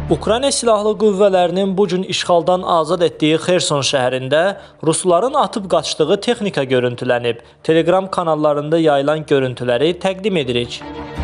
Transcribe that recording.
Ukrayna Silahlı Qüvvələrinin bu gün işğaldan azad etdiyi Xerson şəhərində Rusların atıb qaçdığı texnika görüntülənib. Telegram kanallarında yayılan görüntüləri təqdim edirik.